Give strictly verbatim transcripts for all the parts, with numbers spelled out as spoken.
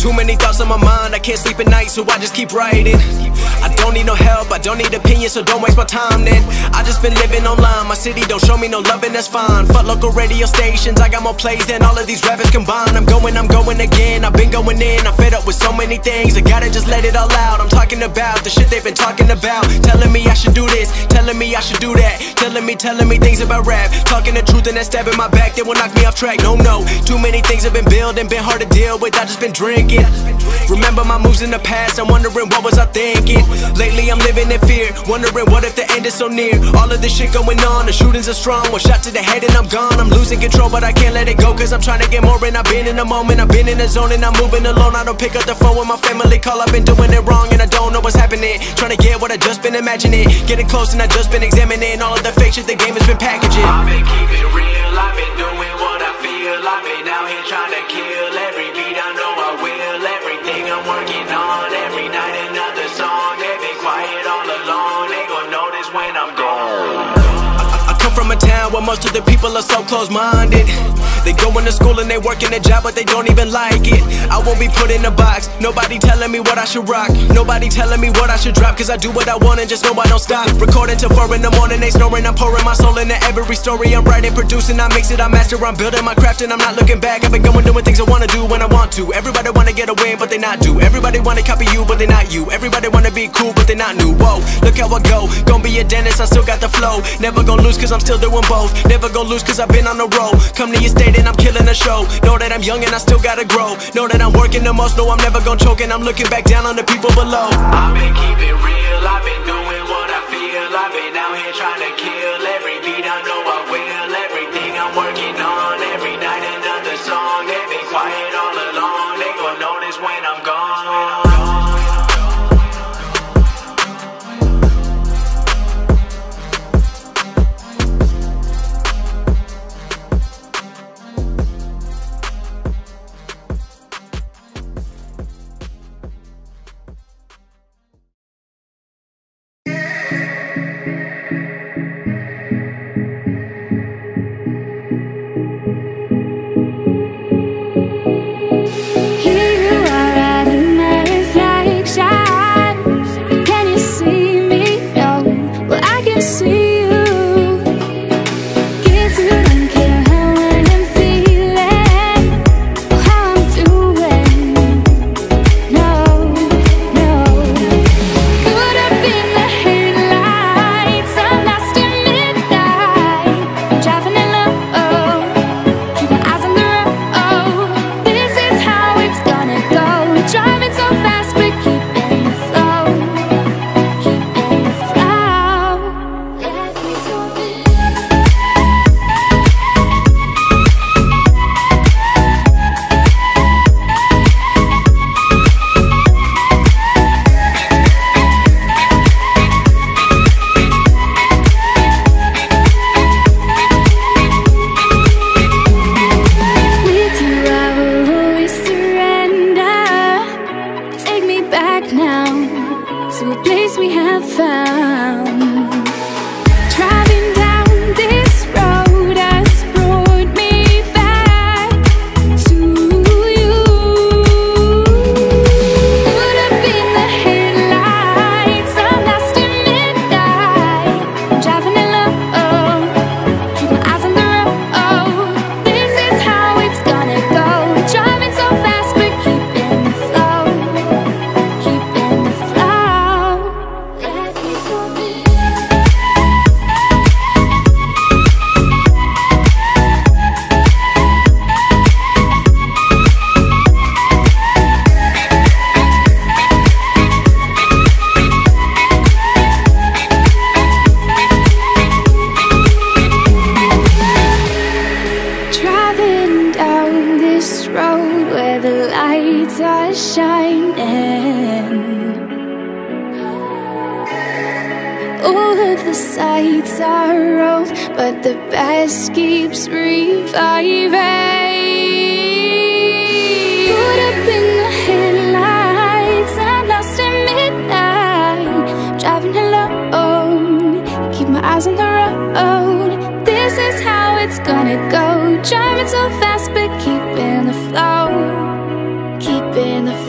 Too many thoughts on my mind, I can't sleep at night, so I just keep writing. I don't need no help, I don't need opinions, so don't waste my time then. I just been living online, my city don't show me no loving, that's fine. Fuck local radio stations, I got more plays than all of these rappers combined. I'm going, I'm going again, I've been going in, I'm fed up with so many things, I gotta just let it all out. I'm talking about the shit they've been talking about, telling me I should do this, telling me I should do that, telling me, telling me things about rap, talking the truth and that stab in my back, they will knock me off track. No, no, too many things have been building, been hard to deal with, I just been drinking. Remember my moves in the past, I'm wondering what was I thinking. Lately I'm living in fear, wondering what if the end is so near. All of this shit going on, the shootings are strong, one shot to the head and I'm gone. I'm losing control but I can't let it go, cause I'm trying to get more. And I've been in the moment, I've been in the zone, and I'm moving alone. I don't pick up the phone when my family call, I've been doing it wrong and I don't know what's happening. Trying to get what I just been imagining, getting close and I just been examining all of the fake shit the game has been packaging. I've been keeping real, I've been doing what I feel, I've been out here trying to kill every beat, I know I will. Everything I'm working on, every night another song. They've been quiet all along, they gon' notice when I'm gone. I come from a town where most of the people are so close-minded. They going to school and they working a job but they don't even like it. I won't be put in a box, nobody telling me what I should rock, nobody telling me what I should drop, cause I do what I want and just know I don't stop. Recording till four in the morning, they snoring, I'm pouring my soul into every story. I'm writing, producing, I mix it, I master, I'm building my craft and I'm not looking back. I've been going doing things I wanna do when I want to. Everybody wanna get a win but they not do. Everybody wanna copy you but they not you. Everybody wanna be cool but they not new. Whoa, look how I go, gonna be a dentist, I still got the flow. Never gonna lose cause I'm still doing both. Never gonna lose cause I've been on the road. Come to your state and I'm killing the show. Know that I'm young and I still gotta grow. Know that I'm working the most, know I'm never gonna choke, and I'm looking back down on the people below. I've been keeping real, I've been doing what I feel, I've been out here trying to kill every beat, I know I will. Everything I'm working on, every night another song. They've been quiet all along, they gon' notice when I'm gone. All of the sights are old, but the best keeps reviving. Put up in the headlights, I'm lost at midnight, driving alone, keep my eyes on the road. This is how it's gonna go, driving so fast but keeping the flow, keeping the flow.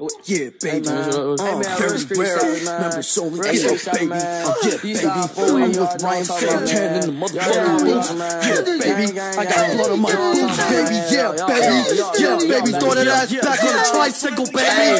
Yeah, baby. Hey, man. Hey, man, Very street rare. side, man. Members only. Real Hey, yo, street side, baby. man. Uh, yeah, These baby. are for I'm when with y'all Ryan know what I'm Fantan talking in the about, motherfucking man. booth. Yeah, Yeah, man. baby. Gang, gang, I got gang. blood on my You know what I'm boots, talking baby. about, Yeah, man. baby. Yo, yo, Yeah, yo, baby. yo, Throw that yo, ass yo, back yo. on the tricycle, baby. Hey.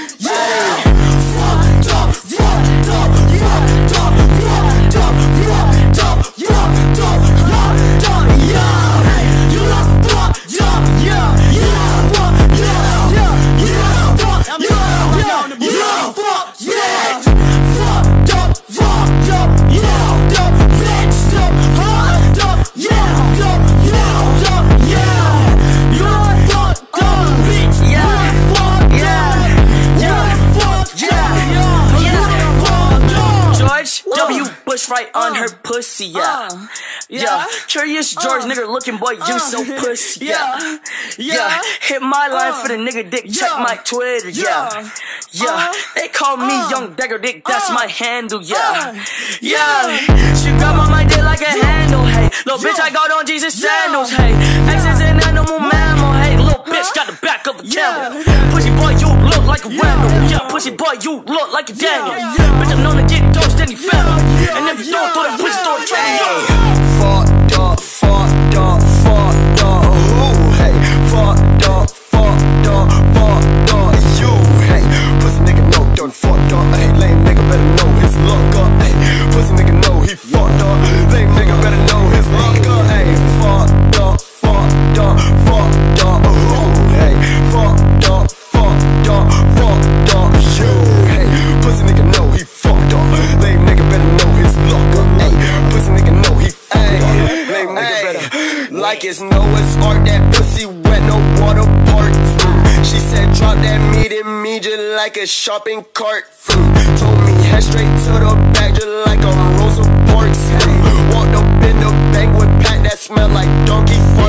Yeah. Fucked up, fucked up, fucked up, fucked up, fucked up, fucked up, fucked up, yeah. You love fucked up, yeah. You love fucked up, yeah. You love fucked up, yeah. You love fucked, yeah. Fucked up, fucked up, yeah. Up, fixed up, fucked up, yeah. Up, fucked up, yeah. You love fucked up, bitch, yeah. Fucked up, yeah. Fucked up, yeah. Fucked up. George W. Bush right on her pussy, yeah. Uh, Yeah, Curious George, Uh, nigga looking boy, you uh, so pussy, yeah. yeah, Yeah, hit my line uh, for the nigga dick, check yeah, my Twitter, yeah. yeah, Yeah, uh, they call me uh, Young Dagger Dick, that's uh, my handle, yeah. uh, Yeah, she grab on my dick like a handle, hey. Little bitch, I got on Jesus sandals, hey. X is an animal mammal, hey. Little bitch got the back of a camel. Pussy boy, you look like a Randall. Yeah, pussy boy, you look like a Daniel. Bitch, I'm known to get dosed any family. And if you don't throw that pussy, throw a triangle. Fucked up, fucked up, fucked up, ooh, hey. Fucked up, fucked up, fucked up, you, hey. Pussy nigga know done fucked up, hey. Lame nigga better know his luck up, hey. Pussy nigga know he fucked up. Lame nigga better know his luck up, hey. Fucked up, fucked up, fucked up, ooh, hey. Fucked up, fucked up, fucked up, you, hey. Pussy nigga know he fucked up. Lame nigga better know his luck up, hey. Pussy nigga know he fucked up. Lame nigga better. Like it's Noah's Ark, that pussy wet, no water parts. Mm. She said drop that meat in me just like a shopping cart. Mm. Told me head straight to the back just like a Rosa Parks. Mm. Walked up in the banquet pack that smelled like donkey fart.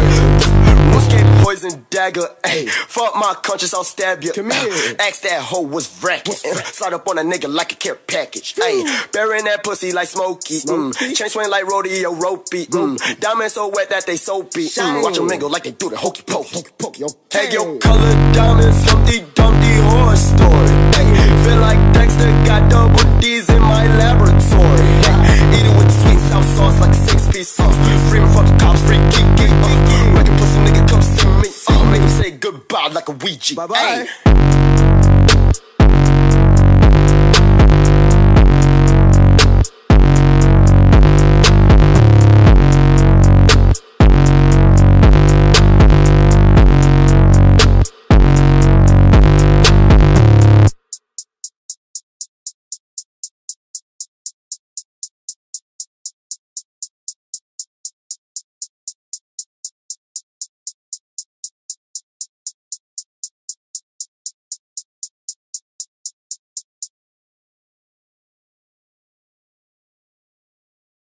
Muscat poison dagger, ayy. Fuck my conscience, I'll stab you. Come here. Ask that hoe was wrecking. Slide up on a nigga like a care package. Ayy, burying that pussy like Smokey. Mm. Chain swing like rodeo ropey. Mm. Diamonds so wet that they soapy. Mm. Watch them mingle like they do the hokey pokey. Hey, yo, colored diamonds, Humpty Dumpty horror story. Ay, feel like Dexter got double D's in my laboratory. Ay, eat it with the sweet and sour sauce like a six-piece sauce. Freeman fuck the cops, free geek geek. Uh, make a pussy nigga come see me. Uh, make him say goodbye like a Ouija. Bye bye.